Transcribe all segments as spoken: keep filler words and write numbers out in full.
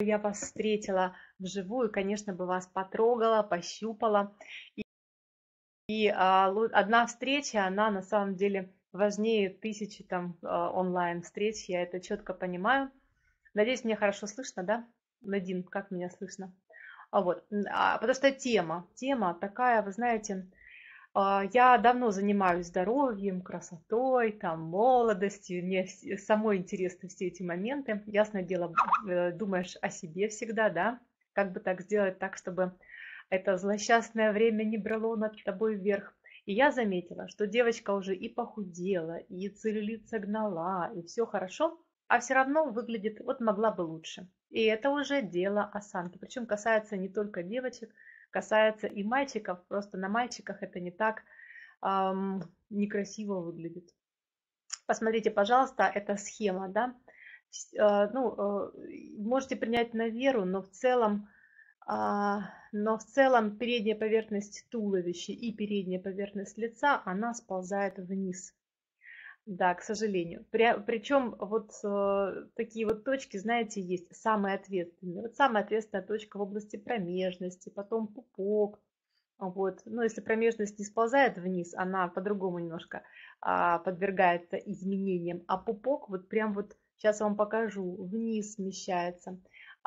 я вас встретила вживую, конечно бы вас потрогала, пощупала. И, и а, лу- одна встреча, она на самом деле важнее тысячи там а, онлайн-встреч, я это четко понимаю. Надеюсь, меня хорошо слышно, да? Надин, как меня слышно? А вот, м, а, потому что тема, тема такая, вы знаете, а, я давно занимаюсь здоровьем, красотой, там, молодостью. Мне вс- самой интересны все эти моменты. Ясное дело, э, думаешь о себе всегда, да? Как бы так сделать так, чтобы это злосчастное время не брало над тобой вверх. И я заметила, что девочка уже и похудела, и целлюлит согнала, и все хорошо, а все равно выглядит, вот могла бы лучше. И это уже дело осанки. Причем касается не только девочек, касается и мальчиков. Просто на мальчиках это не так ам, некрасиво выглядит. Посмотрите, пожалуйста, это схема, да. Вс- э, Ну, э, можете принять на веру, но в целом а, но в целом передняя поверхность туловища и передняя поверхность лица, она сползает вниз. Да, к сожалению. Пря- Причем вот э, такие вот точки, знаете, есть самые ответственные. Вот самая ответственная точка в области промежности, потом пупок. Вот. Ну, если промежность не сползает вниз, она по-другому немножко а, подвергается изменениям. А пупок вот прям вот, сейчас я вам покажу, вниз смещается.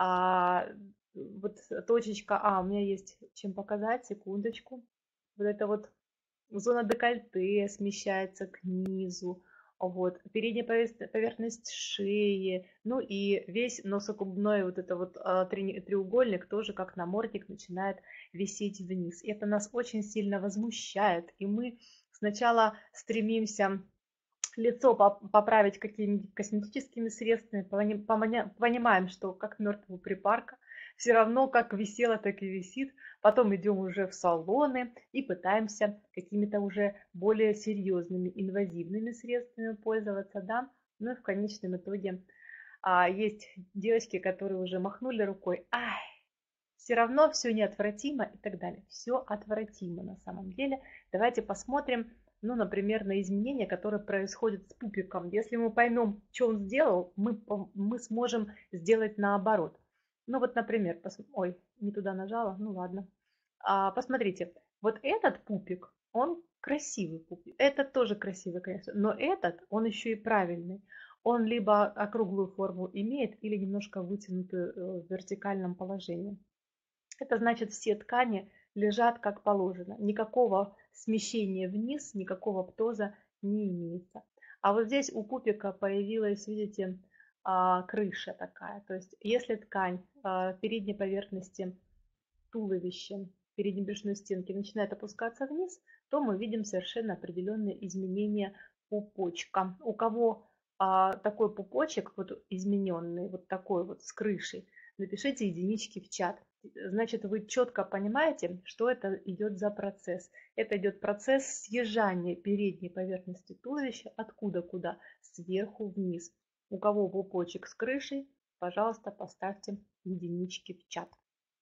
А, вот точечка А, у меня есть чем показать, секундочку. Вот это вот зона декольте смещается к низу. Вот. Передняя повес- поверхность шеи, ну и весь носогубной вот это вот а, три- треугольник тоже как намордник начинает висеть вниз. И это нас очень сильно возмущает. И мы сначала стремимся лицо поправить какими-нибудь косметическими средствами, понимаем, что как мертвого припарка, все равно как висело, так и висит. Потом идем уже в салоны и пытаемся какими-то уже более серьезными инвазивными средствами пользоваться, да. Ну и в конечном итоге а, есть девочки, которые уже махнули рукой, ай, все равно все неотвратимо и так далее. Все отвратимо на самом деле. Давайте посмотрим, ну, например, на изменения, которые происходят с пупиком. Если мы поймем, что он сделал, мы, мы сможем сделать наоборот. Ну вот, например, пос... ой, не туда нажала, ну ладно. А, посмотрите, вот этот пупик, он красивый пупик. Этот тоже красивый, конечно, но этот, он еще и правильный. Он либо округлую форму имеет, или немножко вытянутую э, в вертикальном положении. Это значит, все ткани лежат как положено. Никакого смещения вниз, никакого птоза не имеется. А вот здесь у пупика появилась, видите, а, крыша такая. То есть если ткань а, передней поверхности туловища, передней брюшной стенки начинает опускаться вниз, то мы видим совершенно определенные изменения пупочка. У кого а, такой пупочек вот измененный, вот такой вот с крышей, напишите единички в чат. Значит, вы четко понимаете, что это идет за процесс. Это идет процесс съезжания передней поверхности туловища откуда куда? Сверху вниз. У кого пупочек с крышей, пожалуйста, поставьте единички в чат.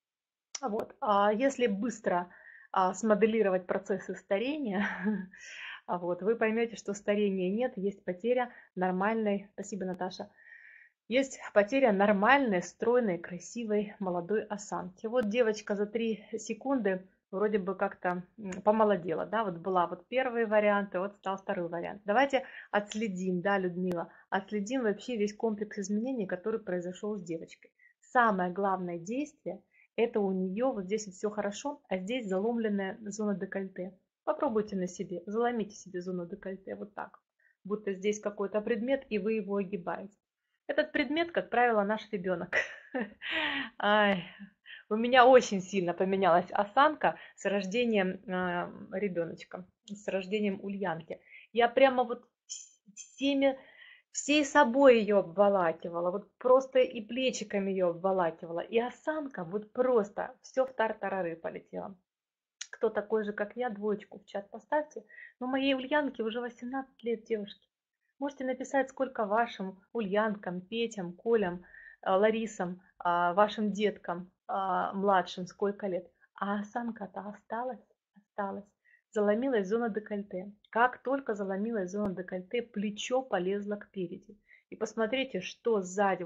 Вот. А если быстро а, смоделировать процессы старения, а вот, вы поймете, что старения нет, есть потеря нормальной, спасибо, Наташа, есть потеря нормальной, стройной, красивой молодой осанки. Вот девочка за три секунды вроде бы как-то помолодела, да, вот была вот первый вариант, и вот стал второй вариант. Давайте отследим, да, Людмила, отследим вообще весь комплекс изменений, который произошел с девочкой. Самое главное действие – это у нее вот здесь вот все хорошо, а здесь заломленная зона декольте. Попробуйте на себе, заломите себе зону декольте вот так, будто здесь какой-то предмет, и вы его огибаете. Этот предмет, как правило, наш ребенок. Ай, у меня очень сильно поменялась осанка с рождением э, ребеночка, с рождением Ульянки. Я прямо вот всеми, всей собой ее обволакивала, вот просто и плечиками ее обволакивала, и осанка вот просто все в тартарары полетело. Кто такой же, как я, двоечку в чат поставьте. Но моей Ульянке уже восемнадцать лет, девушки. Можете написать, сколько вашим Ульянкам, Петям, Колям, э, Ларисам, а, вашим деткам а, младшим, сколько лет. А осанка-то осталась, осталась. Заломилась зона декольте. Как только заломилась зона декольте, плечо полезло кпереди. И посмотрите, что сзади. Вот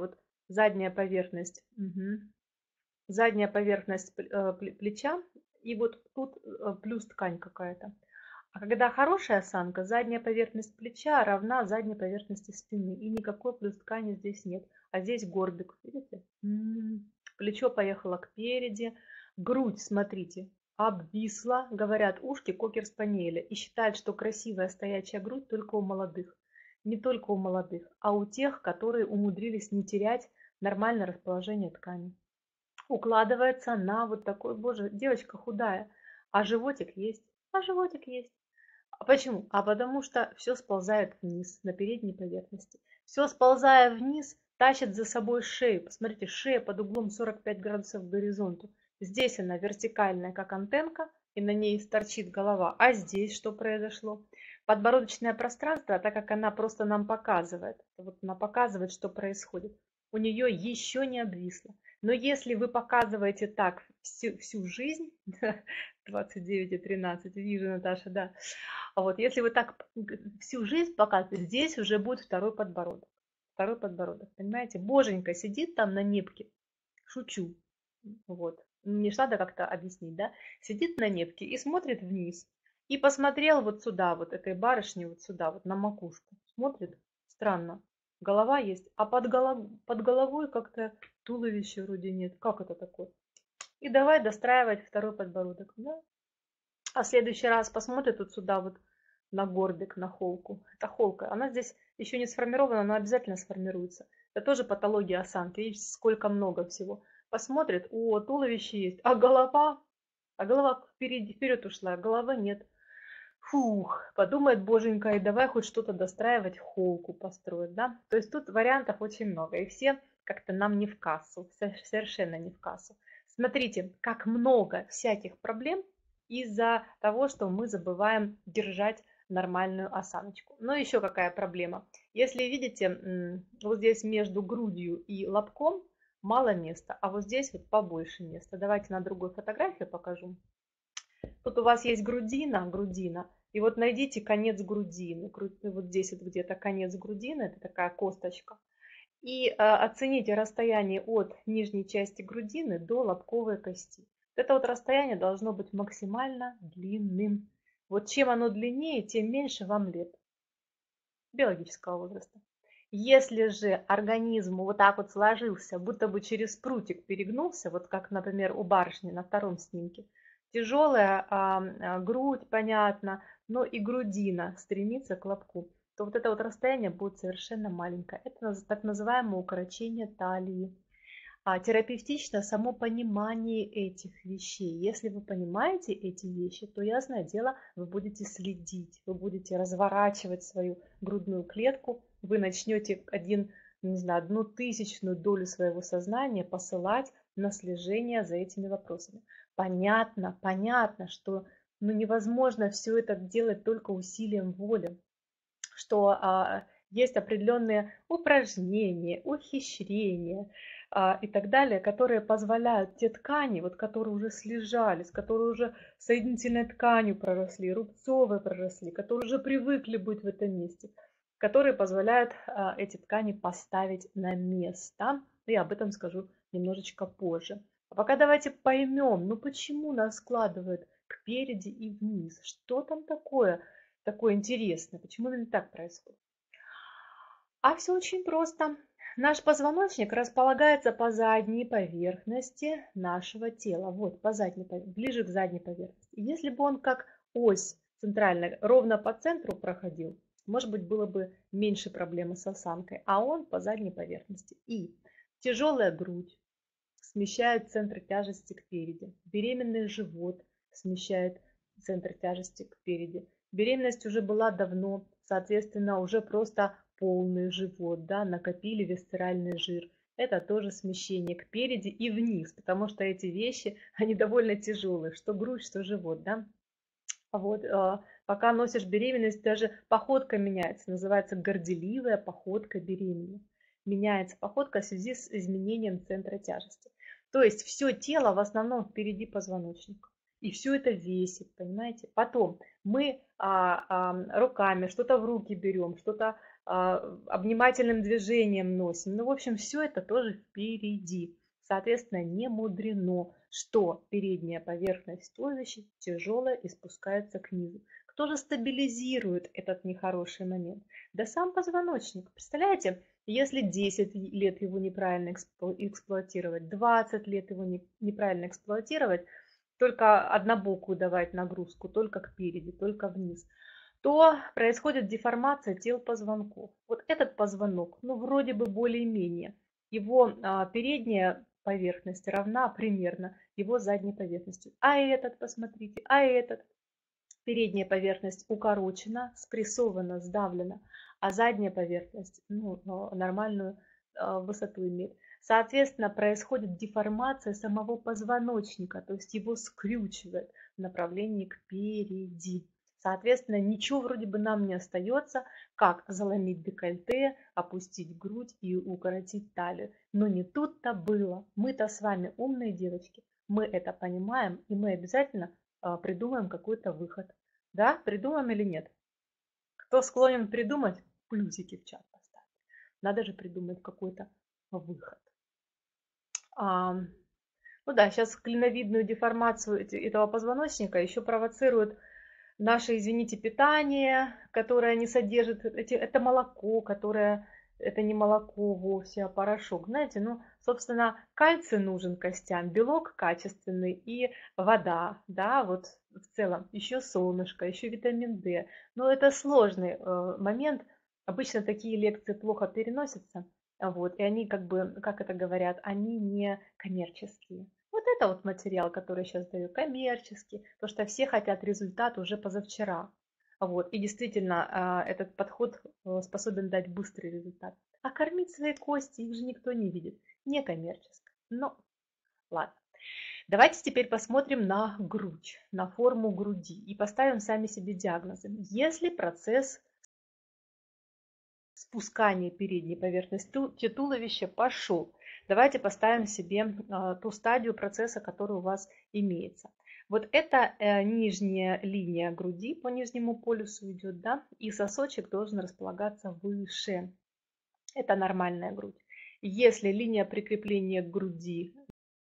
задняя поверхность, мгм, задняя поверхность пл- э, пле- плеча, и вот тут э, плюс ткань какая-то. А когда хорошая осанка, задняя поверхность плеча равна задней поверхности спины. И никакой плюс ткани здесь нет. А здесь горбик. Видите? М, Плечо поехало кпереди. Грудь, смотрите, обвисла. Говорят, ушки кокер-спаниеля. И считают, что красивая стоячая грудь только у молодых. Не только у молодых, а у тех, которые умудрились не терять нормальное расположение ткани. Укладывается на вот такой, боже, девочка худая, а животик есть. А животик есть. А почему? А потому что все сползает вниз, на передней поверхности. Все, сползая вниз, тащит за собой шею. Посмотрите, шея под углом сорок пять градусов к горизонту. Здесь она вертикальная, как антенка, и на ней торчит голова. А здесь что произошло? Подбородочное пространство, так как она просто нам показывает, вот она показывает, что происходит, у нее еще не обвисло. Но если вы показываете так всю, всю жизнь, двадцать девять и тринадцать, вижу, Наташа, да, а вот если вы так всю жизнь показываете, здесь уже будет второй подбородок. Второй подбородок, понимаете? Боженька сидит там на непке, шучу, вот. Мне ж надо как-то объяснить, да? Сидит на непке и смотрит вниз. И посмотрел вот сюда, вот этой барышне, вот сюда, вот на макушку. Смотрит, странно. Голова есть, а под, голов... под головой как-то туловища вроде нет. Как это такое? И давай достраивать второй подбородок. Да? А в следующий раз посмотрит вот сюда вот на горбик, на холку. Это холка. Она здесь еще не сформирована, но обязательно сформируется. Это тоже патология осанки. Видите, сколько много всего. Посмотрит, о, туловище есть, а голова, а голова впереди, вперед ушла, а головы нет. Фух, подумает боженька, и давай хоть что-то достраивать, холку построить, да? То есть тут вариантов очень много, и все как-то нам не в кассу, совершенно не в кассу. Смотрите, как много всяких проблем из-за того, что мы забываем держать нормальную осаночку. Но еще какая проблема. Если видите, вот здесь между грудью и лобком мало места, а вот здесь вот побольше места. Давайте на другой фотографии покажу. Тут у вас есть грудина, грудина, и вот найдите конец грудины. Вот здесь вот где-то конец грудины, это такая косточка. И э, оцените расстояние от нижней части грудины до лобковой кости. Это вот расстояние должно быть максимально длинным. Вот чем оно длиннее, тем меньше вам лет биологического возраста. Если же организм вот так вот сложился, будто бы через прутик перегнулся, вот как, например, у барышни на втором снимке, тяжелая а, грудь, понятно, но и грудина стремится к лобку, то вот это вот расстояние будет совершенно маленькое. Это так называемое укорочение талии. А терапевтично само понимание этих вещей. Если вы понимаете эти вещи, то, ясное дело, вы будете следить, вы будете разворачивать свою грудную клетку, вы начнете один, не знаю, одну тысячную долю своего сознания посылать на слежение за этими вопросами. Понятно, понятно, что ну, невозможно все это делать только усилием воли, что а, есть определенные упражнения, ухищрения а, и так далее, которые позволяют те ткани, вот, которые уже слежались, которые уже соединительной тканью проросли, рубцовые проросли, которые уже привыкли быть в этом месте, которые позволяют а, эти ткани поставить на место. И об этом скажу немножечко позже. А пока давайте поймем, ну почему нас складывает кпереди и вниз, что там такое, такое интересное, почему именно так происходит. А все очень просто. Наш позвоночник располагается по задней поверхности нашего тела. Вот, по задней, ближе к задней поверхности. Если бы он как ось центральная ровно по центру проходил, может быть, было бы меньше проблемы с осанкой. А он по задней поверхности. И тяжелая грудь смещает центр тяжести кпереди. Беременный живот смещает центр тяжести кпереди. Беременность уже была давно, соответственно, уже просто полный живот, да, накопили висцеральный жир. Это тоже смещение кпереди и вниз, потому что эти вещи, они довольно тяжелые, что грудь, что живот, да. Вот, пока носишь беременность, даже походка меняется, называется горделивая походка беременной. Меняется походка в связи с изменением центра тяжести. То есть все тело в основном впереди позвоночника. И все это весит, понимаете? Потом мы а, а, руками что-то в руки берем, что-то обнимательным движением носим. Ну, в общем, все это тоже впереди. Соответственно, не мудрено, что передняя поверхность туловища тяжелая и спускается к низу. Кто же стабилизирует этот нехороший момент? Да сам позвоночник. Представляете, если десять лет его неправильно эксплуатировать, двадцать лет его неправильно эксплуатировать, только однобокую давать нагрузку, только кпереди, только вниз, то происходит деформация тел позвонков. Вот этот позвонок, ну вроде бы более-менее, его а, передняя поверхность равна примерно его задней поверхности. А этот, посмотрите, а этот. Передняя поверхность укорочена, спрессована, сдавлена, а задняя поверхность ну, нормальную э, высоту имеет. Соответственно, происходит деформация самого позвоночника, то есть его скрючивает в направлении кпереди. Соответственно, ничего вроде бы нам не остается, как заломить декольте, опустить грудь и укоротить талию. Но не тут-то было. Мы-то с вами умные девочки, мы это понимаем, и мы обязательно придумаем какой-то выход. Да, придумаем или нет? Кто склонен придумать, плюсики в чат поставить. Надо же придумать какой-то выход. А, ну да, сейчас клиновидную деформацию этого позвоночника еще провоцирует наше, извините, питание, которое не содержит, это молоко, которое, это не молоко вовсе, а порошок. Знаете, ну, собственно, кальций нужен костям, белок качественный и вода, да, вот в целом, еще солнышко, еще витамин D. Но это сложный э, момент. Обычно такие лекции плохо переносятся, вот, и они как бы, как это говорят, они не коммерческие. Вот это вот материал, который сейчас даю, коммерческий, потому что все хотят результат уже позавчера. Вот. И действительно, этот подход способен дать быстрый результат. А кормить свои кости, их же никто не видит. Не коммерчески. Но ладно. Давайте теперь посмотрим на грудь, на форму груди и поставим сами себе диагнозы. Если процесс спускания передней поверхности туловища пошел, давайте поставим себе ту стадию процесса, который у вас имеется. Вот это нижняя линия груди по нижнему полюсу идет, да, и сосочек должен располагаться выше. Это нормальная грудь. Если линия прикрепления к груди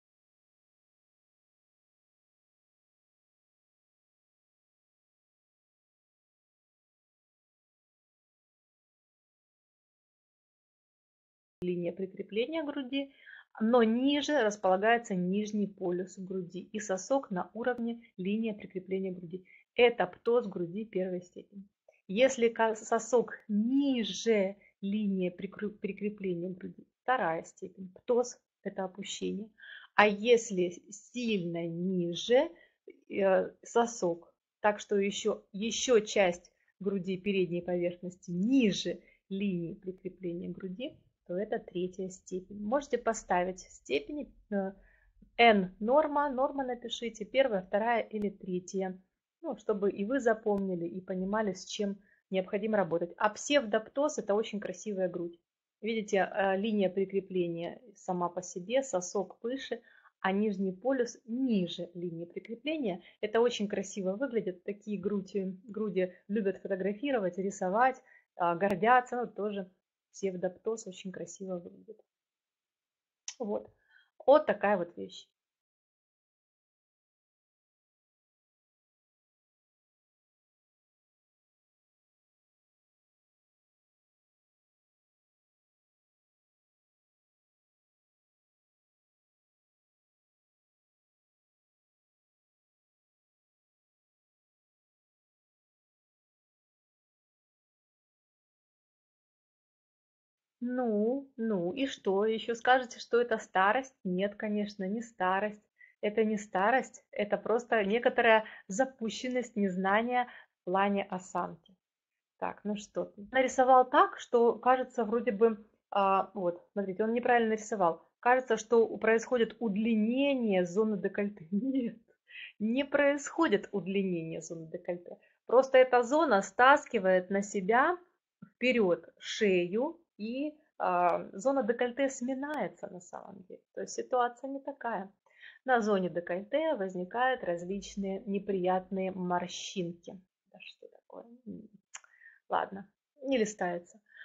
линия прикрепления груди, но ниже располагается нижний полюс груди и сосок на уровне линии прикрепления груди. Это птоз груди первой степени. Если сосок ниже линии прикрепления груди, вторая степень, птоз – это опущение. А если сильно ниже сосок, так что еще, еще часть груди передней поверхности ниже линии прикрепления груди, то это третья степень. Можете поставить степени N норма, норма напишите, первая, вторая или третья, ну, чтобы и вы запомнили, и понимали, с чем необходимо работать. А псевдоптоз – это очень красивая грудь. Видите, линия прикрепления сама по себе, сосок выше, а нижний полюс ниже линии прикрепления. Это очень красиво выглядит. Такие груди, груди любят фотографировать, рисовать, гордятся, но тоже псевдоптоз очень красиво выглядит. Вот. Вот такая вот вещь. Ну, ну и что? Еще скажете, что это старость? Нет, конечно, не старость. Это не старость, это просто некоторая запущенность, незнание в плане осанки. Так, ну что, нарисовал так, что кажется вроде бы, а, вот, смотрите, он неправильно нарисовал. Кажется, что происходит удлинение зоны декольте. Нет, не происходит удлинение зоны декольте. Просто эта зона стаскивает на себя вперед шею, и а, зона декольте сминается на самом деле. То есть ситуация не такая. На зоне декольте возникают различные неприятные морщинки. Да что такое? Ладно, не листается.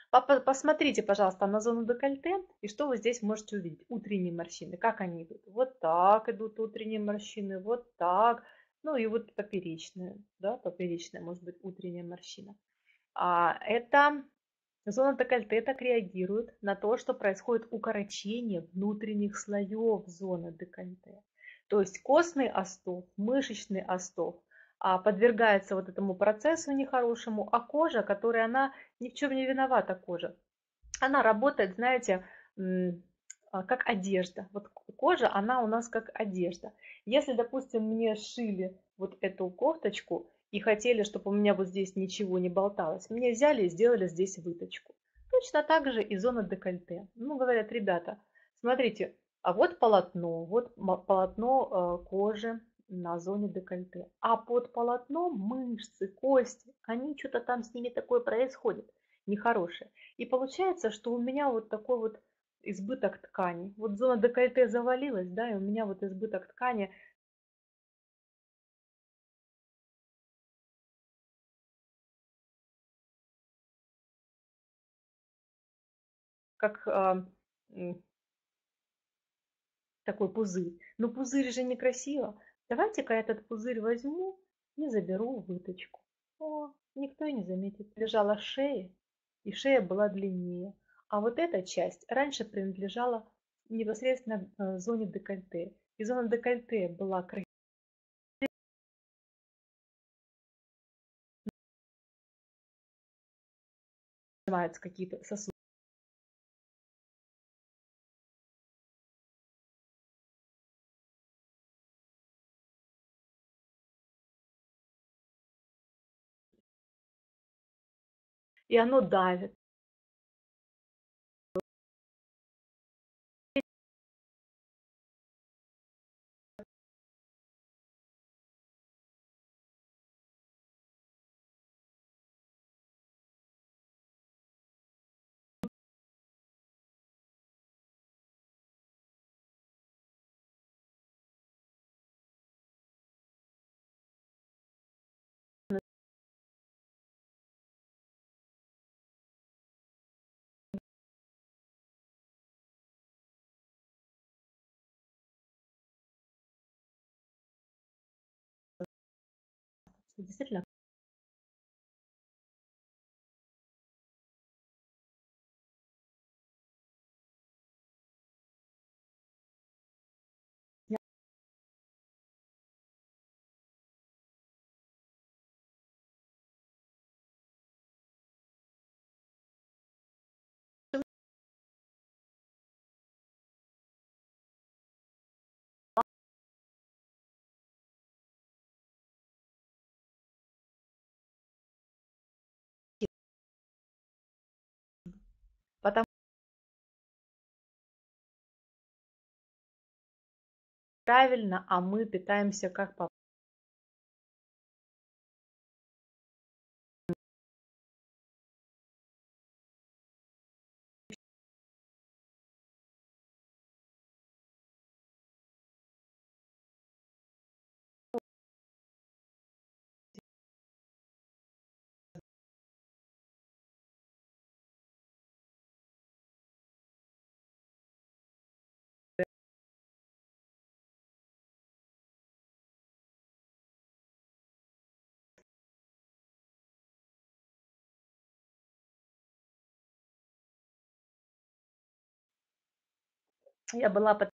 Папа, посмотрите, пожалуйста, на зону декольте, и что вы здесь можете увидеть? Утренние морщины. Как они идут? Вот так идут утренние морщины, вот так. Ну и вот поперечная, да, поперечная, может быть, утренняя морщина. А это зона декольте так реагирует на то, что происходит укорочение внутренних слоев зоны декольте. То есть костный остов, мышечный остов а, подвергается вот этому процессу нехорошему, а кожа, которая она ни в чем не виновата, кожа, она работает, знаете, а, как одежда. Вот кожа, она у нас как одежда. Если, допустим, мне шили вот эту кофточку и хотели, чтобы у меня вот здесь ничего не болталось, мне взяли и сделали здесь выточку. Точно так же и зона декольте. Ну, говорят, ребята, смотрите, а вот полотно, вот полотно э, кожи на зоне декольте. А под полотном мышцы, кости, они что-то там с ними такое происходит нехорошее. И получается, что у меня вот такой вот избыток ткани. Вот зона декольте завалилась, да, и у меня вот избыток ткани, как а, м, такой пузырь. Но пузырь же некрасиво. Давайте-ка я этот пузырь возьму и заберу в выточку. О, никто и не заметит. Лежала шея, и шея была длиннее. А вот эта часть раньше принадлежала непосредственно э, зоне декольте. И зона декольте была красивая. Какие-то сосуды. И оно давит. Действительно, потому правильно, а мы питаемся как по я была под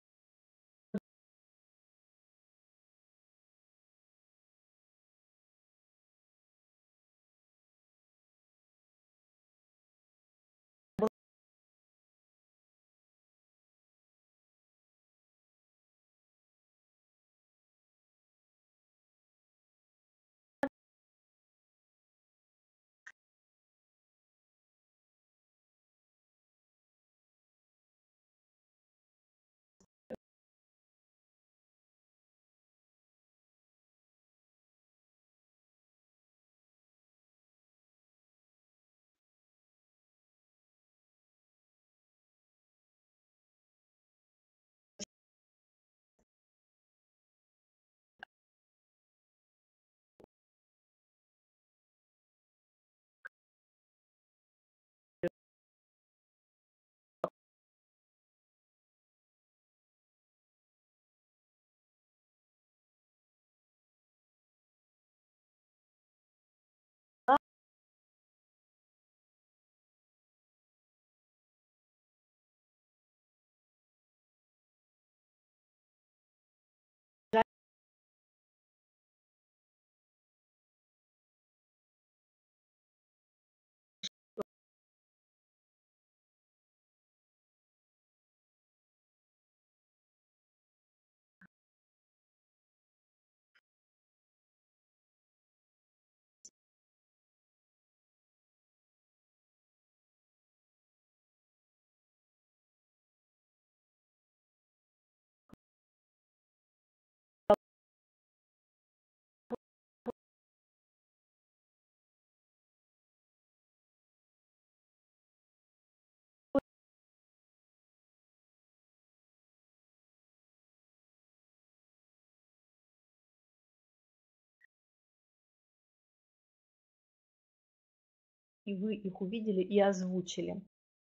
и вы их увидели и озвучили.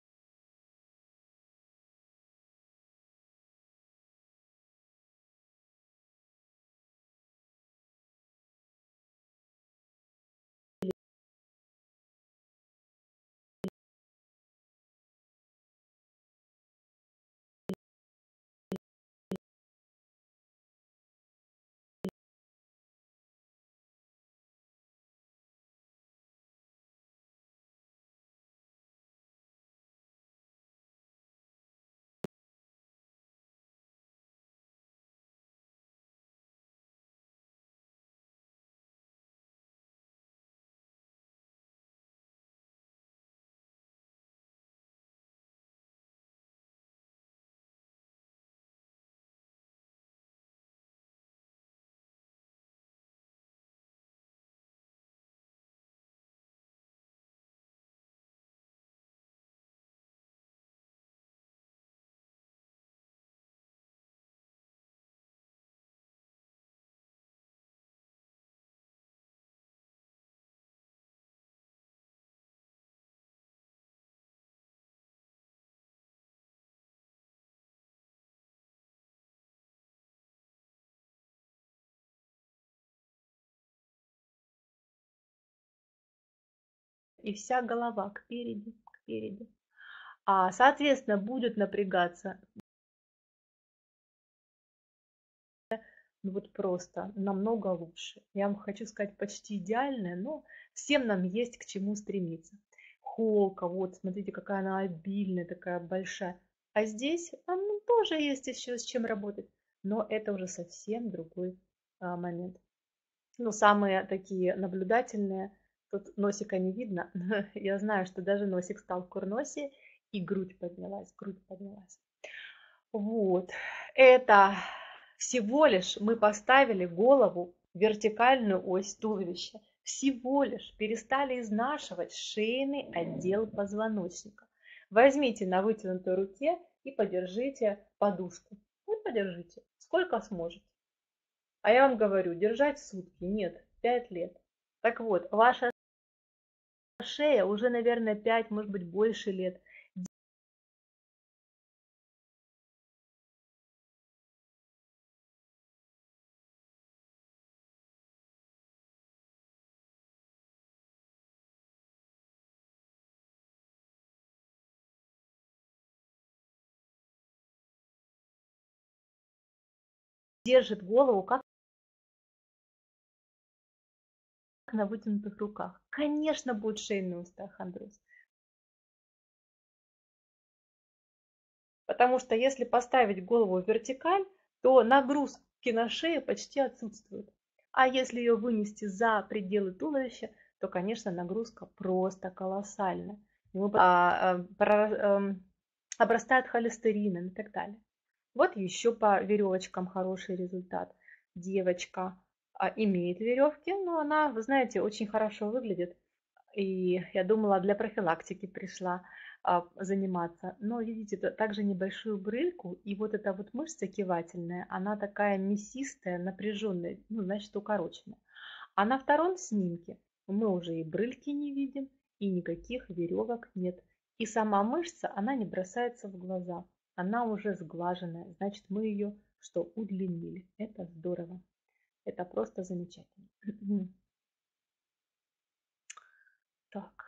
И вся голова кпереди, кпереди. А, соответственно, будет напрягаться, ну вот просто намного лучше. Я вам хочу сказать, почти идеальная, но всем нам есть к чему стремиться. Холка, вот, смотрите, какая она обильная, такая большая. А здесь а, ну, тоже есть еще с чем работать, но это уже совсем другой а, момент. Ну, самые такие наблюдательные, тут носика не видно, но я знаю, что даже носик стал в курносе, и грудь поднялась, грудь поднялась. Вот, это всего лишь мы поставили голову в вертикальную ось туловища. Всего лишь перестали изнашивать шейный отдел позвоночника. Возьмите на вытянутой руке и подержите подушку. Вот подержите, сколько сможете. А я вам говорю, держать сутки, нет, пять лет. Так вот, ваша шея уже, наверное, пять, может быть, больше лет держит голову как на вытянутых руках. Конечно, будет шейный остеохондроз. Потому что если поставить голову в вертикаль, то нагрузки на шею почти отсутствуют. А если ее вынести за пределы туловища, то, конечно, нагрузка просто колоссальная. Мы, а, а, про, а, обрастает холестерином и так далее. Вот еще по веревочкам хороший результат. Девочка а, имеет веревки, но она, вы знаете, очень хорошо выглядит. И я думала, для профилактики пришла а, заниматься. Но видите, также небольшую брыльку, и вот эта вот мышца кивательная, она такая мясистая, напряженная, ну, значит, укороченная. А на втором снимке мы уже и брыльки не видим, и никаких веревок нет. И сама мышца, она не бросается в глаза. Она уже сглаженная, значит, мы ее что, удлинили. Это здорово. Это просто замечательно. Так.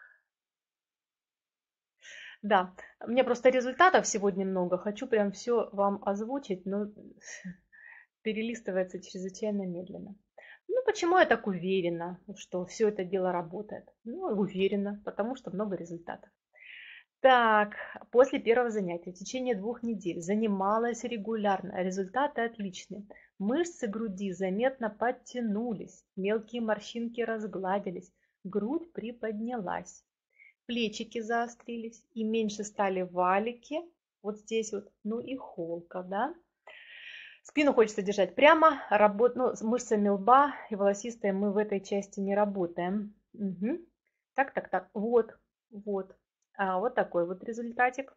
Да, у меня просто результатов сегодня много. Хочу прям все вам озвучить, но перелистывается чрезвычайно медленно. Ну, почему я так уверена, что все это дело работает? Ну, уверена, потому что много результатов. Так, после первого занятия в течение двух недель занималась регулярно. Результаты отличные. Мышцы груди заметно подтянулись, мелкие морщинки разгладились, грудь приподнялась. Плечики заострились и меньше стали валики, вот здесь вот, ну и холка, да. Спину хочется держать прямо, работ... ну, с мышцами лба и волосистой мы в этой части не работаем. Угу. Так, так, так, вот, вот, а, вот такой вот результатик.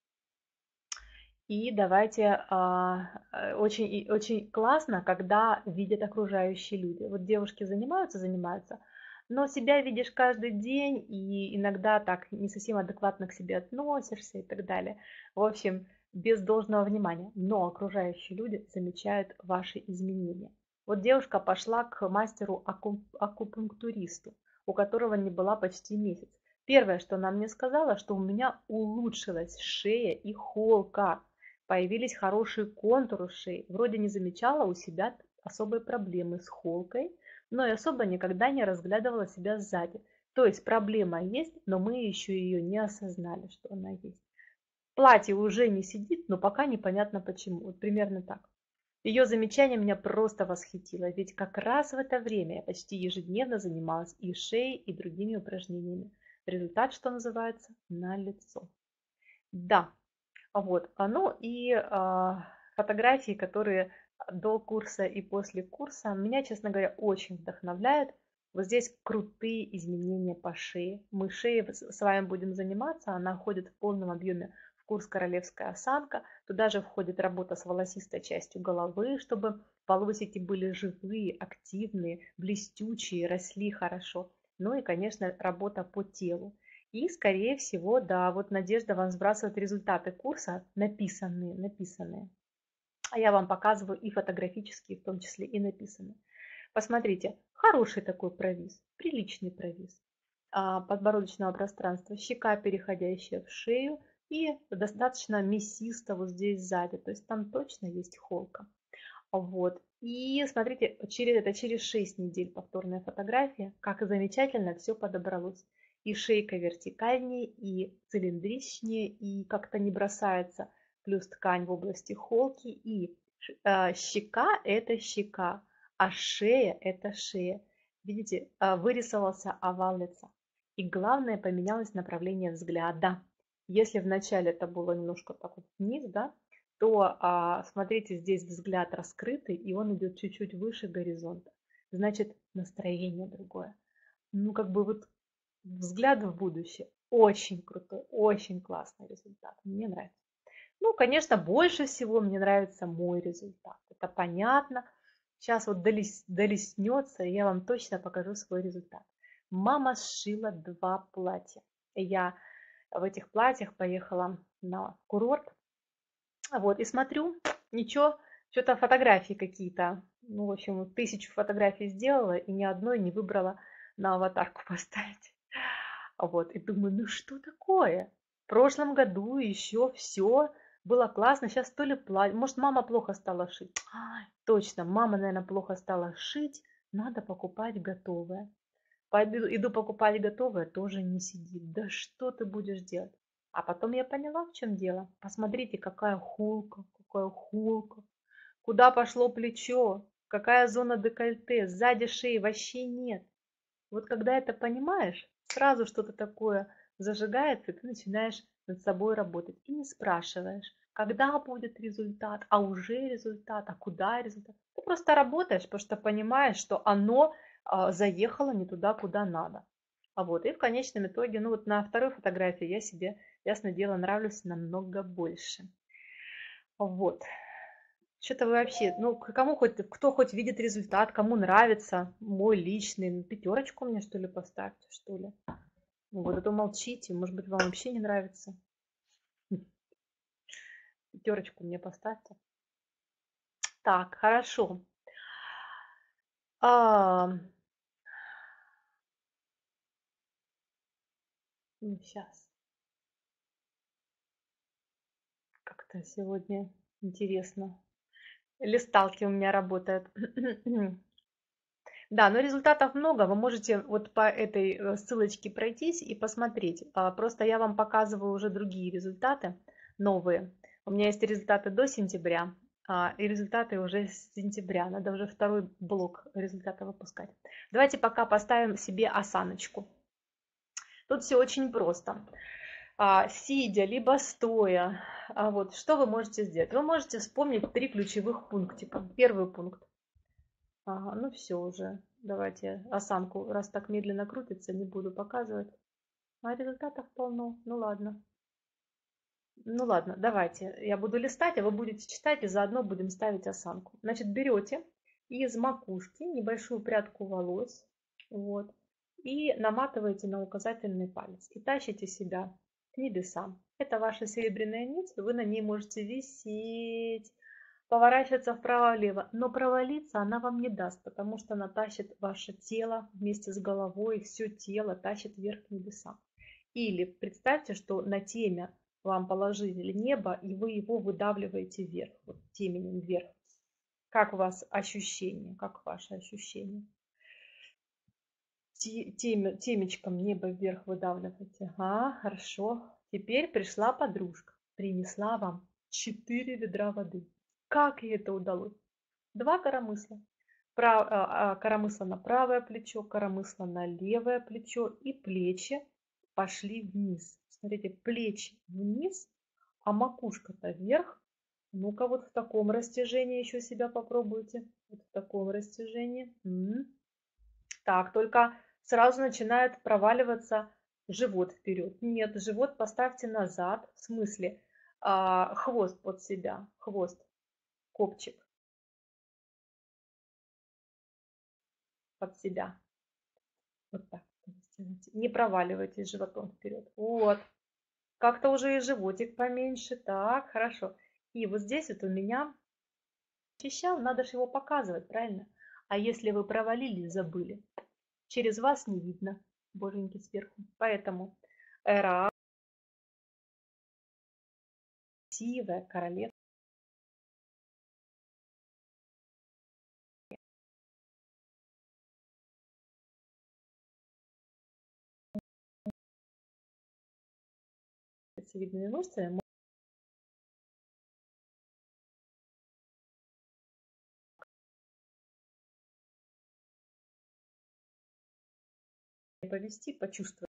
И давайте, а, очень, очень классно, когда видят окружающие люди. Вот девушки занимаются, занимаются, но себя видишь каждый день и иногда так не совсем адекватно к себе относишься и так далее. В общем, без должного внимания. Но окружающие люди замечают ваши изменения. Вот девушка пошла к мастеру акупунктуристу, у которого не была почти месяц. Первое, что она мне сказала, что у меня улучшилась шея и холка. Появились хорошие контуры шеи. Вроде не замечала у себя особой проблемы с холкой, но и особо никогда не разглядывала себя сзади. То есть проблема есть, но мы еще ее не осознали, что она есть. Платье уже не сидит, но пока непонятно почему. Вот примерно так. Ее замечание меня просто восхитило, ведь как раз в это время я почти ежедневно занималась и шеей, и другими упражнениями. Результат, что называется, налицо. Да, вот, ну и а, фотографии, которые до курса и после курса, меня, честно говоря, очень вдохновляют. Вот здесь крутые изменения по шее. Мы шеей с вами будем заниматься, она ходит в полном объеме в курс «Королевская осанка». Туда же входит работа с волосистой частью головы, чтобы волосики были живые, активные, блестючие, росли хорошо. Ну и, конечно, работа по телу. И, скорее всего, да, вот Надежда вам сбрасывает результаты курса, написанные, написанные. А я вам показываю и фотографические, в том числе и написанные. Посмотрите, хороший такой провис, приличный провис подбородочного пространства, щека, переходящая в шею, и достаточно мясисто вот здесь сзади, то есть там точно есть холка. Вот. И смотрите, через, это через шесть недель повторная фотография, как и замечательно все подобралось. И шейка вертикальнее, и цилиндричнее, и как-то не бросается. Плюс ткань в области холки, и э, щека это щека, а шея это шея. Видите, э, вырисовался овал лица. И главное, поменялось направление взгляда. Если вначале это было немножко так вот вниз, да, то а, смотрите, здесь взгляд раскрытый, и он идет чуть-чуть выше горизонта. Значит, настроение другое. Ну, как бы вот взгляд в будущее. Очень крутой, очень классный результат. Мне нравится. Ну, конечно, больше всего мне нравится мой результат. Это понятно. Сейчас вот долес, долеснется, и я вам точно покажу свой результат. Мама сшила два платья. Я в этих платьях поехала на курорт. Вот, и смотрю, ничего, что-то фотографии какие-то. Ну, в общем, тысячу фотографий сделала и ни одной не выбрала на аватарку поставить. Вот, и думаю, ну что такое? В прошлом году еще все было классно, сейчас то ли платье. Может, мама плохо стала шить? А, точно, мама, наверное, плохо стала шить, надо покупать готовое. Пойду, иду покупать готовое, тоже не сидит. Да что ты будешь делать? А потом я поняла, в чем дело. Посмотрите, какая холка, какая холка. Куда пошло плечо? Какая зона декольте? Сзади шеи вообще нет. Вот когда это понимаешь, сразу что-то такое зажигается, и ты начинаешь над собой работать. И не спрашиваешь, когда будет результат, а уже результат, а куда результат. Ты просто работаешь, потому что понимаешь, что оно а, заехало не туда, куда надо. А вот, и в конечном итоге, ну вот на второй фотографии я себе, ясное дело, нравлюсь намного больше. Вот. Что-то вы вообще, ну, кому хоть, кто хоть видит результат, кому нравится мой личный, ну, пятерочку мне, что ли, поставьте, что ли. Ну, вот, а то молчите, может быть, вам вообще не нравится. Пятерочку мне поставьте. Так, хорошо. А, ну, сейчас. Как-то сегодня интересно. Листалки у меня работают. Да, но результатов много. Вы можете вот по этой э, ссылочке пройтись и посмотреть. А, Просто я вам показываю уже другие результаты, новые. У меня есть результаты до сентября а, и результаты уже с сентября. Надо уже второй блок результата выпускать. Давайте пока поставим себе осаночку. Тут все очень просто. А, Сидя, либо стоя, а вот что вы можете сделать? Вы можете вспомнить три ключевых пунктика. Первый пункт. Ага, ну все уже. Давайте осанку, раз так медленно крутится, не буду показывать. А результатов полно. Ну ладно. Ну ладно, давайте. Я буду листать, а вы будете читать, и заодно будем ставить осанку. Значит, берете из макушки небольшую прядку волос. Вот. и наматываете на указательный палец и тащите себя к небесам. Это ваша серебряная нить, вы на ней можете висеть, поворачиваться вправо-влево, но провалиться она вам не даст, потому что она тащит ваше тело вместе с головой, все тело тащит вверх к небесам. Или представьте, что на темя вам положили небо, и вы его выдавливаете вверх, вот теменем вверх. Как у вас ощущение? Как ваше ощущение? Тем, темечком небо вверх выдавливаете. Ага, хорошо. Теперь пришла подружка, принесла вам четыре ведра воды. Как ей это удалось? Два коромысла. Прав, а, а, коромысла на правое плечо, коромысла на левое плечо, и плечи пошли вниз. Смотрите, плечи вниз, а макушка-то вверх. Ну-ка, вот в таком растяжении еще себя попробуйте. Вот в таком растяжении. М-м. Так, только сразу начинает проваливаться живот вперед. Нет, живот поставьте назад. В смысле, а, хвост под себя. Хвост, копчик под себя. Вот так. Не проваливайтесь животом вперед. Вот. Как-то уже и животик поменьше. Так, хорошо. И вот здесь вот у меня очищал, надо же его показывать, правильно? А если вы провалились, забыли, через вас не видно, боженьки, сверху. Поэтому эра красивая королева. С видными мышцами можно повести, почувствовать.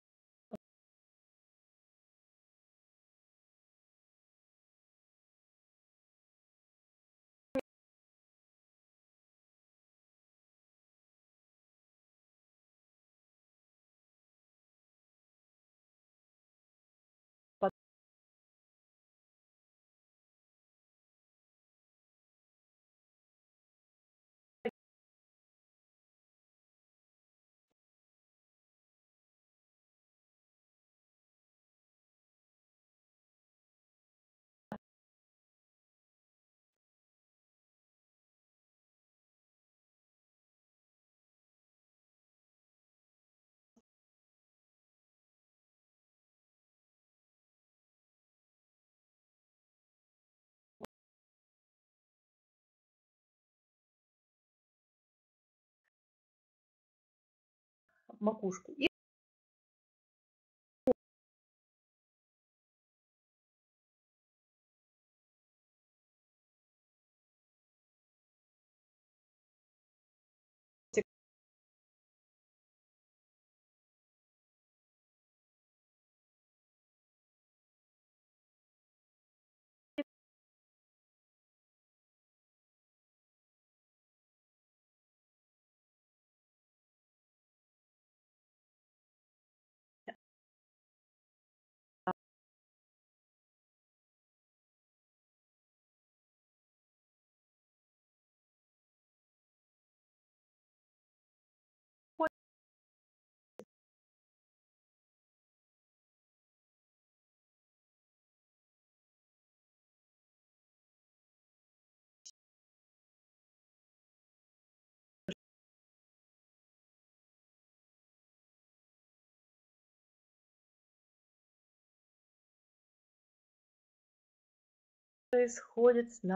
Макушку. И происходит с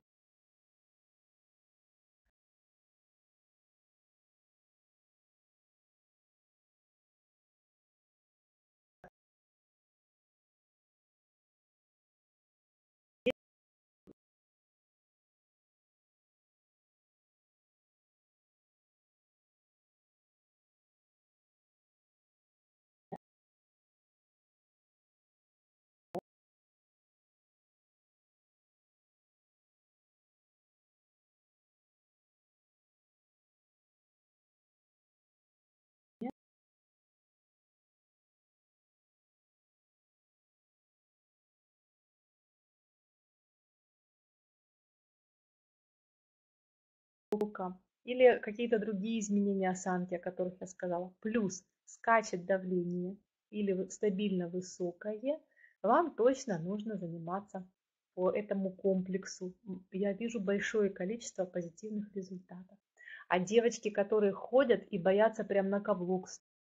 нами или какие-то другие изменения осанки, о которых я сказала. Плюс скачет давление или стабильно высокое, вам точно нужно заниматься по этому комплексу. Я вижу большое количество позитивных результатов. А девочки, которые ходят и боятся прям на каблук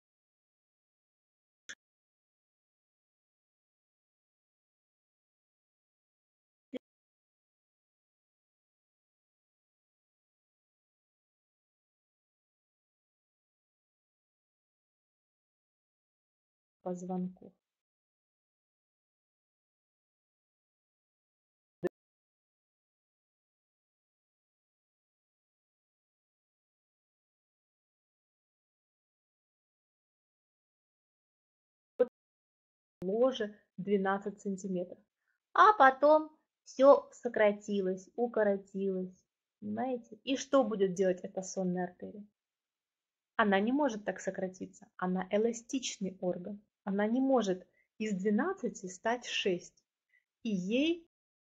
позвонков. Ложе двенадцать сантиметров. А потом все сократилось, укоротилось. Понимаете? И что будет делать эта сонная артерия? Она не может так сократиться. Она эластичный орган. Она не может из двенадцати стать шесть. И ей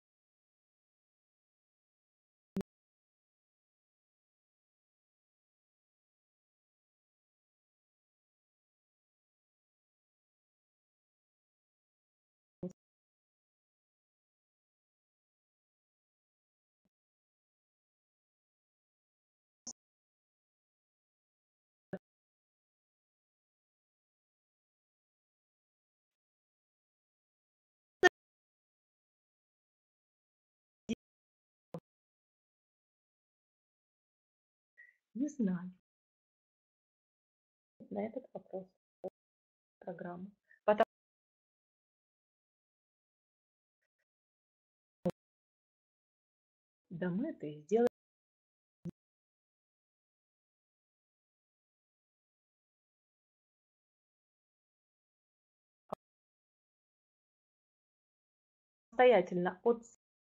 не знаю на этот вопрос программу. Потому да мы это и сделаем. Самостоятельно от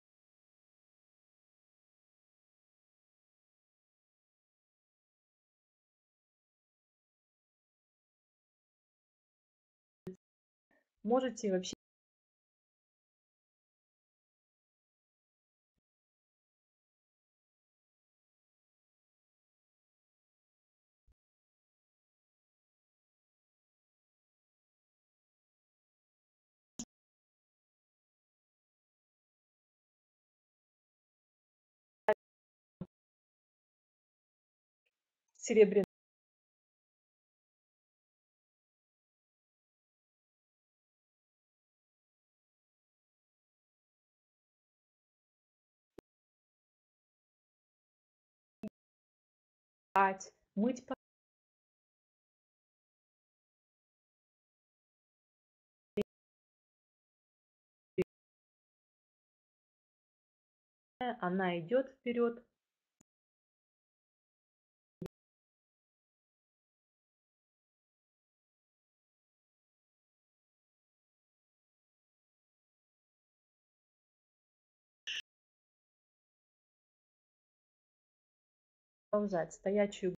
можете вообще серебряная, мыть, она идет вперед. Продолжать стоячую.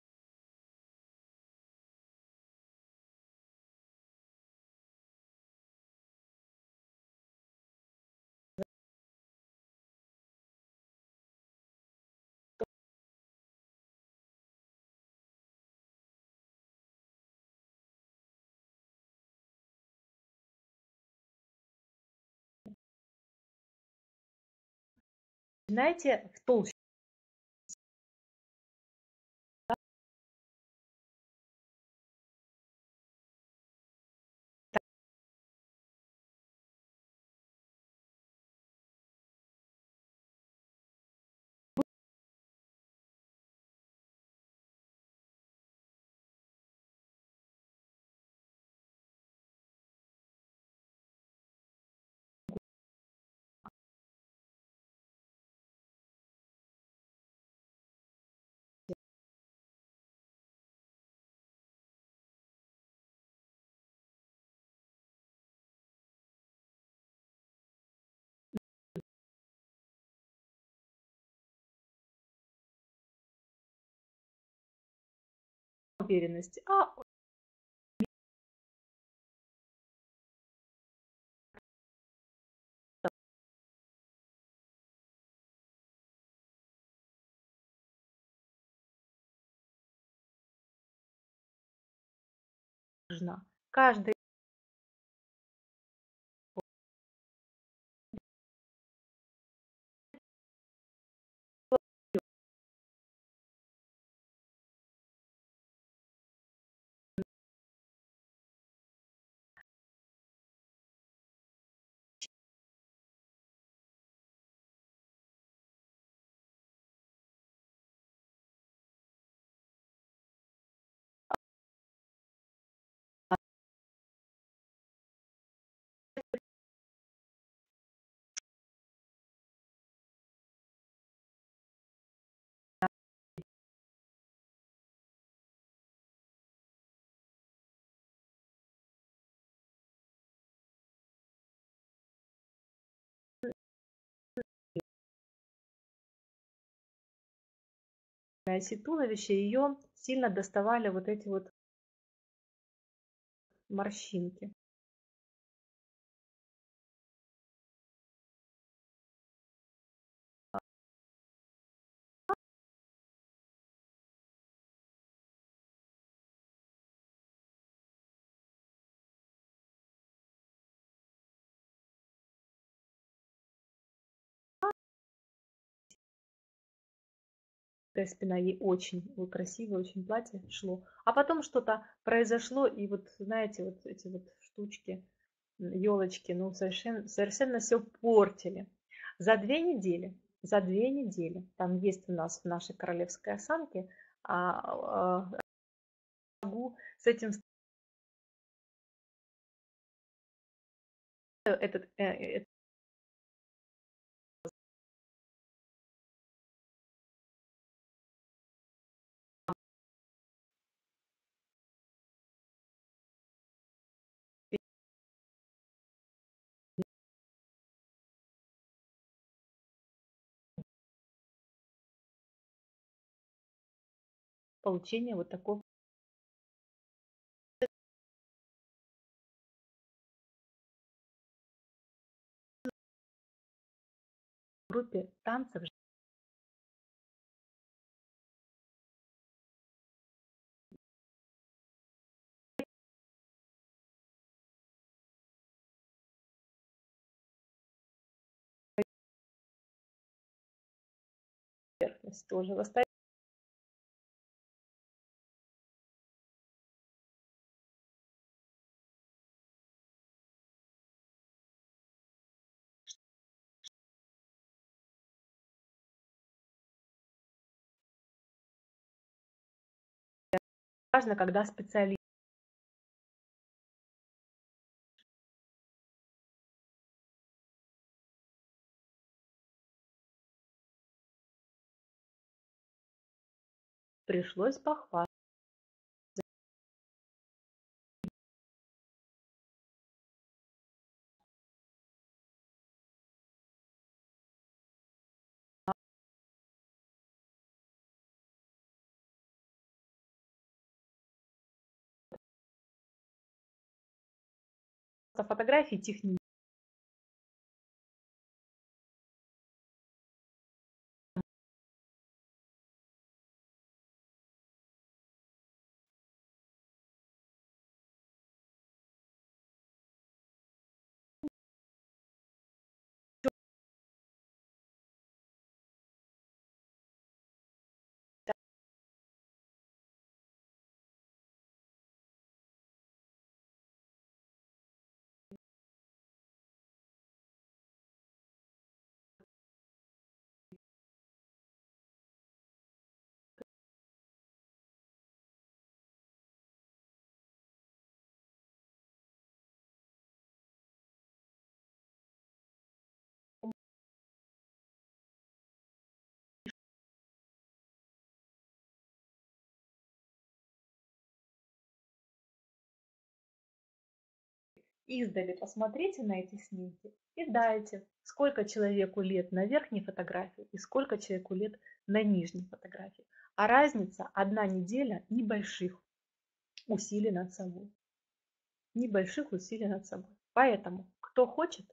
Начинайте в толще. Уверенности. А важно. Каждый оси туловища ее сильно доставали вот эти вот морщинки. Такая спина, ей очень э, красивое очень платье шло. А потом что-то произошло, и вот, знаете, вот эти вот штучки, елочки, ну, совершенно, совершенно все портили. За две недели, за две недели, там есть у нас в нашей королевской осанке, а, а, могу с этим этот, э, э, получение вот такой группе танцев поверхность тоже восстает. Важно, когда специалист пришлось похвастаться. Фотографии технически издали посмотрите на эти снимки и дайте, сколько человеку лет на верхней фотографии и сколько человеку лет на нижней фотографии. А разница одна неделя небольших усилий над собой. Небольших усилий над собой. Поэтому, кто хочет,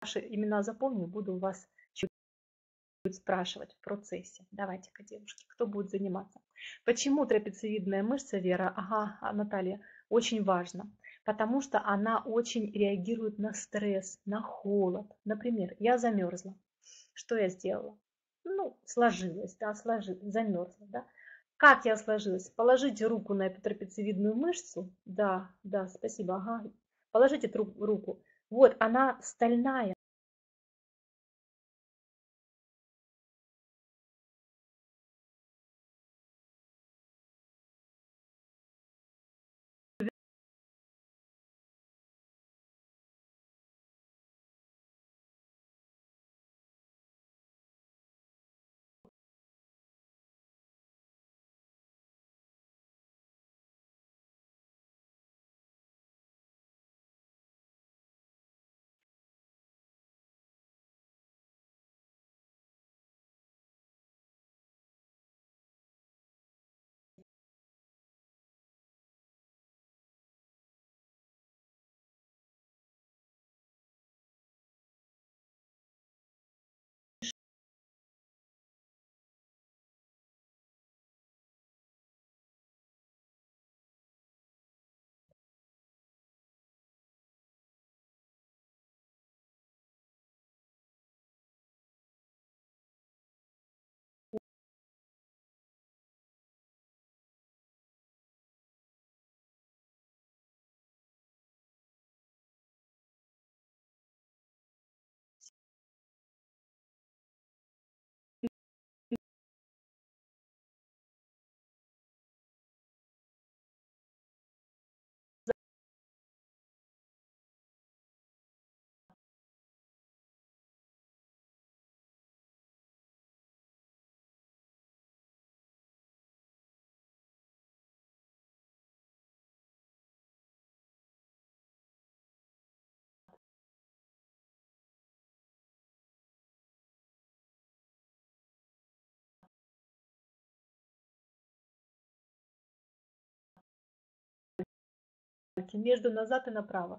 ваши имена запомню, буду вас чуть спрашивать в процессе. Давайте-ка, девушки, кто будет заниматься? Почему трапециевидная мышца, Вера, ага, а, Наталья, очень важно? Потому что она очень реагирует на стресс, на холод. Например, я замерзла. Что я сделала? Ну, сложилась, да, сложилась, замерзла, да. Как я сложилась? Положите руку на эту трапециевидную мышцу. Да, да, спасибо, ага. Положите руку. Вот, она стальная. Между назад и направо.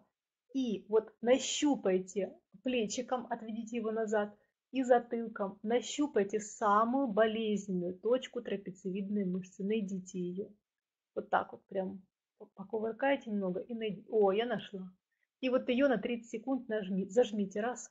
И вот нащупайте плечиком, отведите его назад, и затылком нащупайте самую болезненную точку трапециевидной мышцы. Найдите ее. Вот так вот прям покувыркайте немного и найдите. О, я нашла. И вот ее на тридцать секунд нажмите, зажмите. Раз.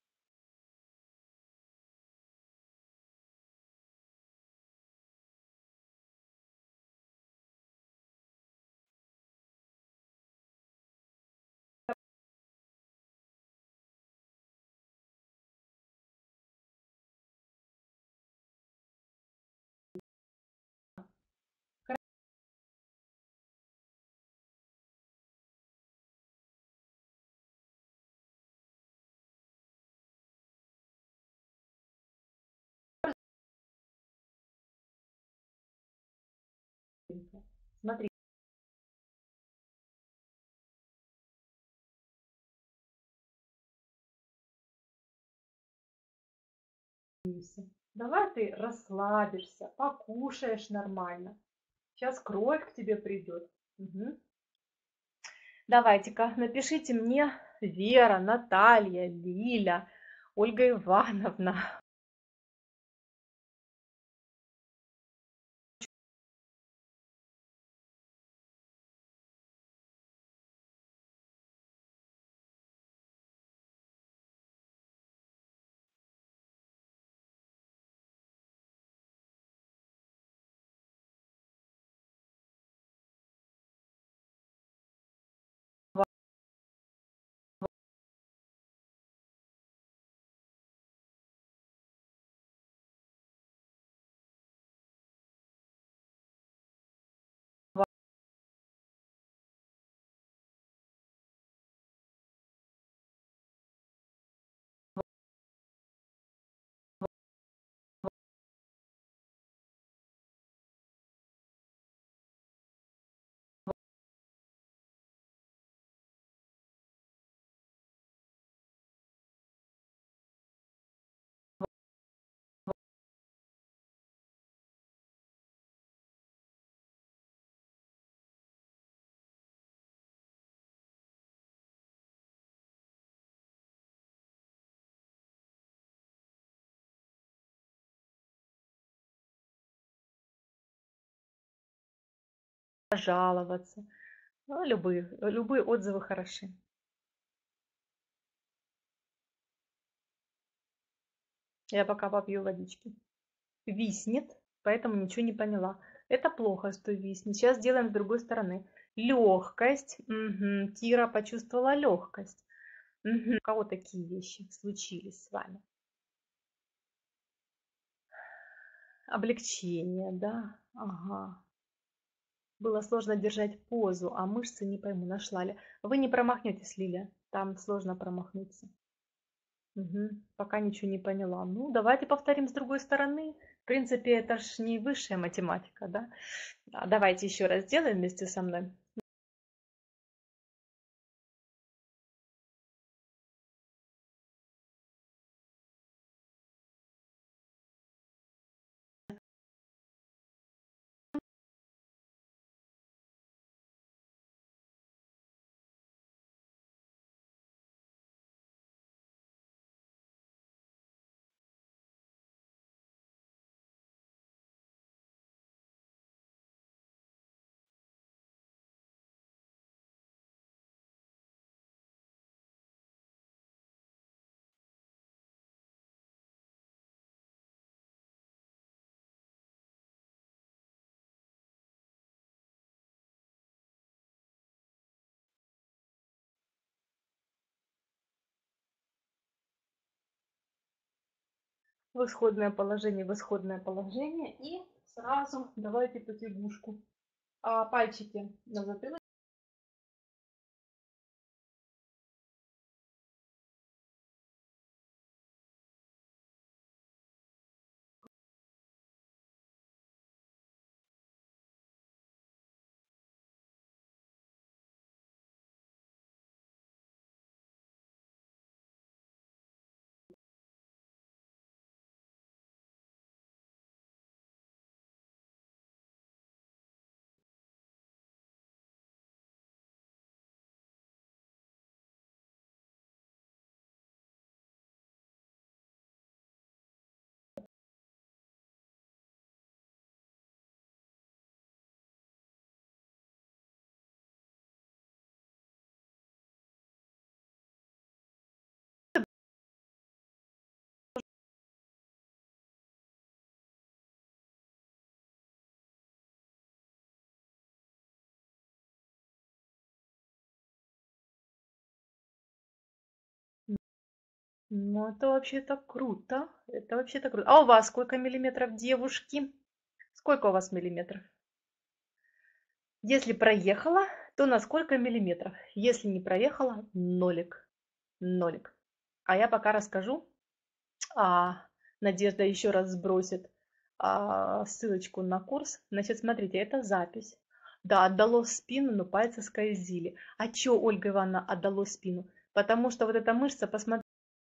Смотрите. Давай ты расслабишься, покушаешь нормально. Сейчас кровь к тебе придет. Угу. Давайте-ка напишите мне Вера, Наталья, Лиля, Ольга Ивановна. пожаловаться. Ну, любые, любые отзывы хороши. Я пока попью водички. Виснет, поэтому ничего не поняла. Это плохо, что виснет. Сейчас сделаем с другой стороны. Легкость. Угу. Кира почувствовала легкость. Угу. У кого такие вещи случились с вами? Облегчение, да? Ага. Было сложно держать позу, а мышцы не пойму, нашла ли. Вы не промахнетесь, Лиля. Там сложно промахнуться. Угу. Пока ничего не поняла. Ну, давайте повторим с другой стороны. В принципе, это ж не высшая математика, да? А давайте еще раз сделаем вместе со мной. В исходное положение, в исходное положение. И сразу давайте потягушку. А пальчики на затылок. Ну, это вообще-то круто. Это вообще-то круто. А у вас сколько миллиметров, девушки? Сколько у вас миллиметров? Если проехала, то на сколько миллиметров? Если не проехала, нолик. Нолик. А я пока расскажу. А, Надежда еще раз сбросит а, ссылочку на курс. Значит, смотрите, это запись. Да, отдало спину, но пальцы скользили. А что, Ольга Ивановна, отдало спину? Потому что вот эта мышца, посмотрите,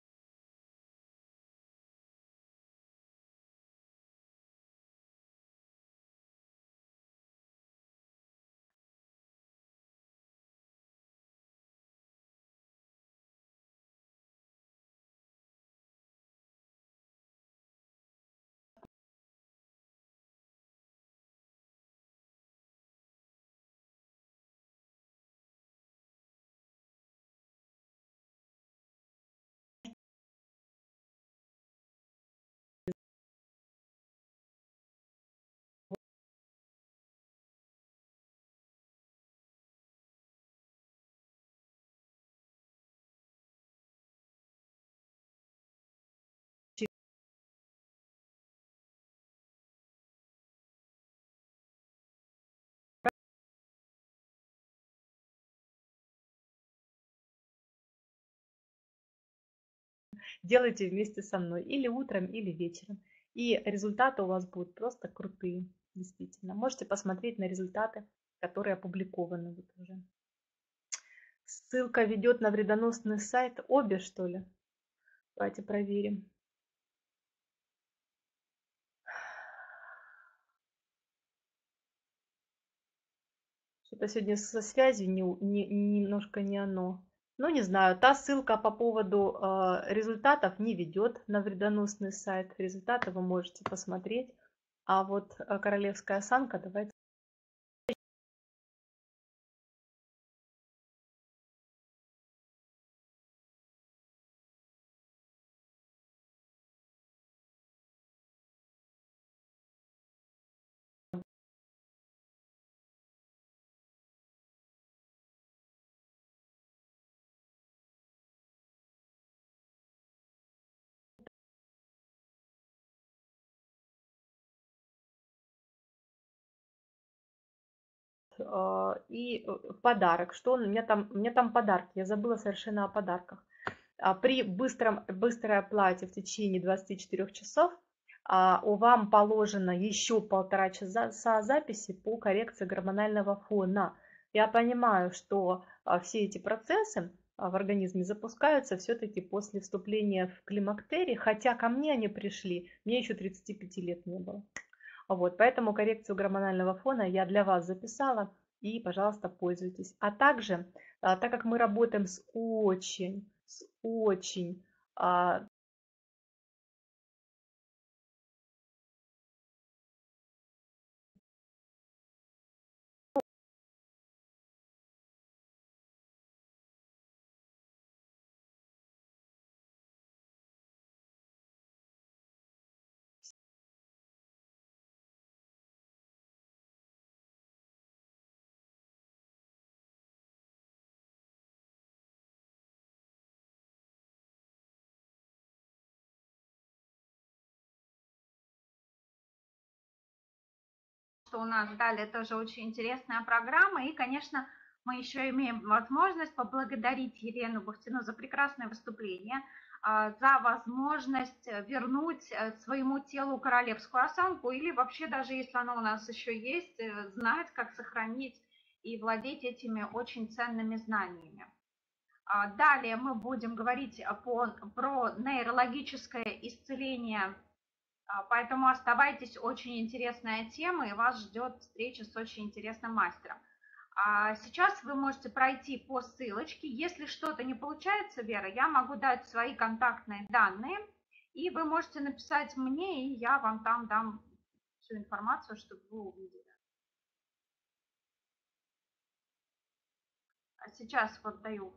делайте вместе со мной или утром, или вечером. И результаты у вас будут просто крутые, действительно. Можете посмотреть на результаты, которые опубликованы вот уже. Ссылка ведет на вредоносный сайт. Обе, что ли? Давайте проверим. Что-то сегодня со связью не, не, немножко не оно. Ну, не знаю, та ссылка по поводу э, результатов не ведет на вредоносный сайт. Результаты вы можете посмотреть. А вот э, королевская осанка, давайте э, и э, подарок. Что он, у меня там, у меня там подарки, я забыла совершенно о подарках. А, При быстром, быстрой оплате в течение двадцати четырёх часов а, у вам положено еще полтора часа записи по коррекции гормонального фона. Я понимаю, что а, все эти процессы а, в организме запускаются все-таки после вступления в климактерий, хотя ко мне они пришли, мне еще тридцати пяти лет не было. Вот, поэтому коррекцию гормонального фона я для вас записала, и, пожалуйста, пользуйтесь. А также, а, так как мы работаем с очень, с очень а, Что у нас далее тоже очень интересная программа. И, конечно, мы еще имеем возможность поблагодарить Елену Бахтину за прекрасное выступление, за возможность вернуть своему телу королевскую осанку, или вообще даже если она у нас еще есть, знать, как сохранить и владеть этими очень ценными знаниями. Далее мы будем говорить по, про нейрологическое исцеление. Поэтому оставайтесь, очень интересная тема, и вас ждет встреча с очень интересным мастером. А сейчас вы можете пройти по ссылочке. Если что-то не получается, Вера, я могу дать свои контактные данные, и вы можете написать мне, и я вам там дам всю информацию, чтобы вы увидели. А сейчас вот даю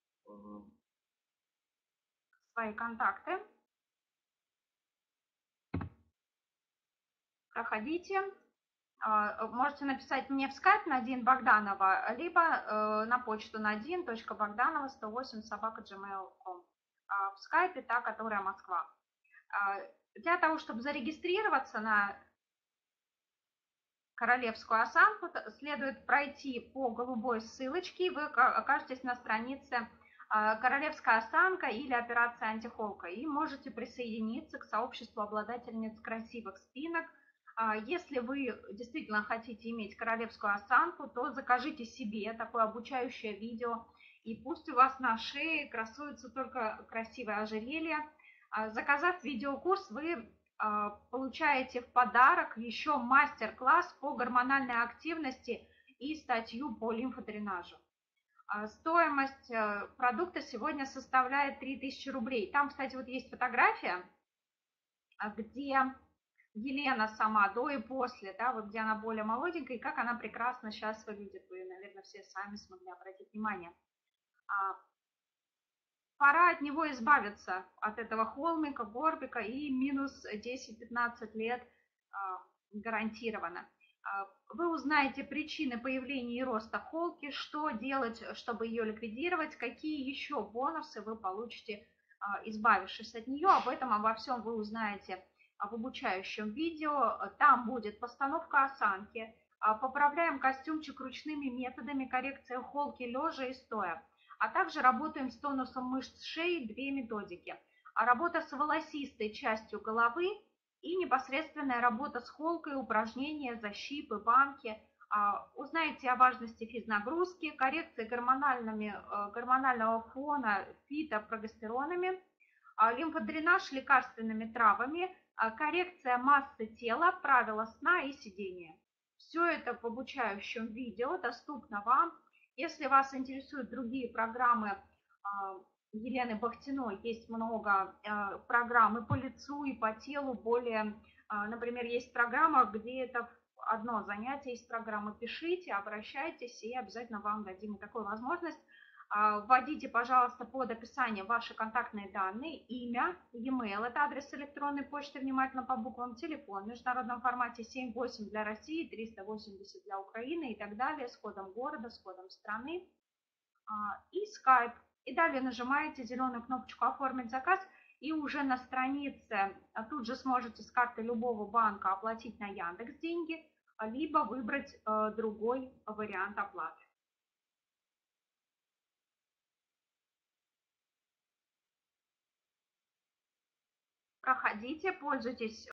свои контакты. Проходите. Можете написать мне в скайп Надин Богданова, либо на почту надин точка богданова сто восемь собака джимейл точка ком. В скайпе та, которая Москва. Для того, чтобы зарегистрироваться на королевскую осанку, следует пройти по голубой ссылочке, и вы окажетесь на странице «Королевская осанка» или «Операция антихолка», и можете присоединиться к сообществу обладательниц красивых спинок. Если вы действительно хотите иметь королевскую осанку, то закажите себе такое обучающее видео, и пусть у вас на шее красуется только красивое ожерелье. Заказав видеокурс, вы получаете в подарок еще мастер-класс по гормональной активности и статью по лимфодренажу. Стоимость продукта сегодня составляет три тысячи рублей. Там, кстати, вот есть фотография, где Елена сама до и после, да, вот где она более молоденькая, и как она прекрасно сейчас выглядит. Вы, наверное, все сами смогли обратить внимание. Пора от него избавиться, от этого холмика, горбика, и минус десять-пятнадцать лет гарантированно. Вы узнаете причины появления и роста холки, что делать, чтобы ее ликвидировать, какие еще бонусы вы получите, избавившись от нее. Об этом, обо всем вы узнаете в обучающем видео. Там будет постановка осанки, поправляем костюмчик ручными методами, коррекция холки лежа и стоя. А также работаем с тонусом мышц шеи, две методики. А работа с волосистой частью головы и непосредственная работа с холкой, упражнения, защипы, банки. Узнаете о важности физнагрузки, коррекции гормональными, гормонального фона, фитопрогестеронами, лимфодренаж лекарственными травами, коррекция массы тела, правила сна и сидения. Все это в обучающем видео доступно вам. Если вас интересуют другие программы Елены Бахтиной, есть много программ и по лицу, и по телу. Более, например, есть программа, где это одно занятие, есть программа, пишите, обращайтесь, и обязательно вам дадим такую возможность. Вводите, пожалуйста, под описание ваши контактные данные, имя, e-mail, это адрес электронной почты, внимательно по буквам, телефон в международном формате семь восемь для России, триста восемьдесят для Украины и так далее, с кодом города, с кодом страны, и скайп. И далее нажимаете зеленую кнопочку «Оформить заказ», и уже на странице тут же сможете с карты любого банка оплатить на Яндекс деньги, либо выбрать другой вариант оплаты. Проходите, пользуйтесь